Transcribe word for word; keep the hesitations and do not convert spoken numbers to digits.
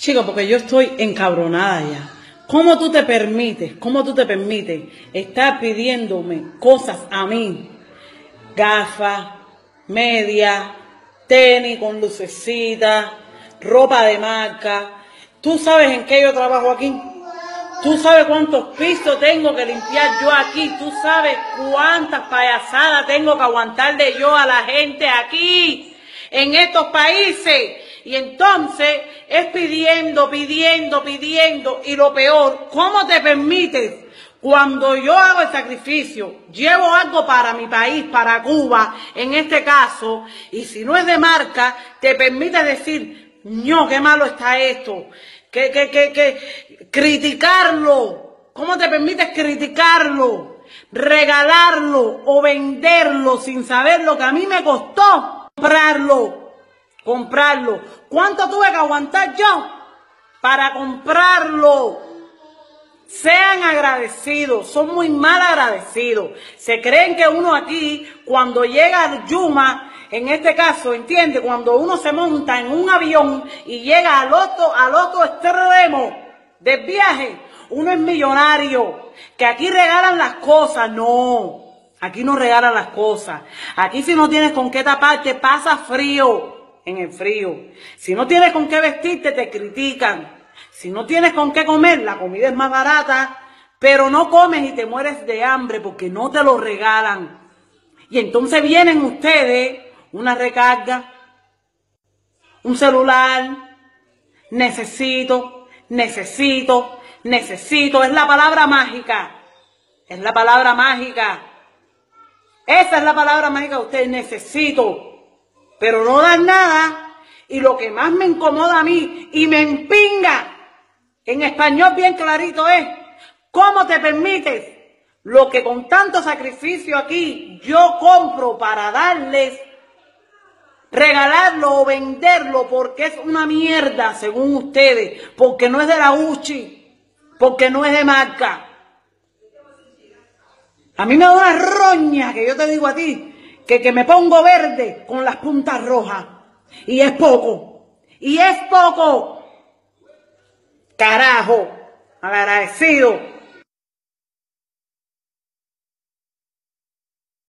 Chico, porque yo estoy encabronada ya. ¿Cómo tú te permites, cómo tú te permites estar pidiéndome cosas a mí? Gafas, medias, tenis con lucecitas, ropa de marca. ¿Tú sabes en qué yo trabajo aquí? ¿Tú sabes cuántos pisos tengo que limpiar yo aquí? ¿Tú sabes cuántas payasadas tengo que aguantarle yo a la gente aquí, en estos países? Y entonces es pidiendo, pidiendo, pidiendo. Y lo peor, ¿cómo te permites? Cuando yo hago el sacrificio, llevo algo para mi país, para Cuba, en este caso, y si no es de marca, te permite decir, no, qué malo está esto, que, que, que, que, criticarlo. ¿Cómo te permites criticarlo, regalarlo o venderlo sin saber lo que a mí me costó comprarlo? Comprarlo. ¿Cuánto tuve que aguantar yo para comprarlo? Sean agradecidos, son muy mal agradecidos. Se creen que uno aquí, cuando llega al Yuma, en este caso, entiende, cuando uno se monta en un avión y llega al otro, al otro extremo del viaje, uno es millonario, que aquí regalan las cosas. No, aquí no regalan las cosas. Aquí si no tienes con qué taparte, pasa frío. En el frío. Si no tienes con qué vestirte, te critican. Si no tienes con qué comer, la comida es más barata, pero no comes y te mueres de hambre porque no te lo regalan. Y entonces vienen ustedes, una recarga, un celular, necesito, necesito, necesito. Es la palabra mágica. Es la palabra mágica. Esa es la palabra mágica de ustedes, necesito. Pero no dan nada, y lo que más me incomoda a mí y me empinga, en español bien clarito es, ¿cómo te permites lo que con tanto sacrificio aquí yo compro para darles, regalarlo o venderlo porque es una mierda según ustedes, porque no es de la Gucci, porque no es de marca? A mí me da una roña que yo te digo a ti, Que, que me pongo verde con las puntas rojas. Y es poco. Y es poco. Carajo. Agradecido.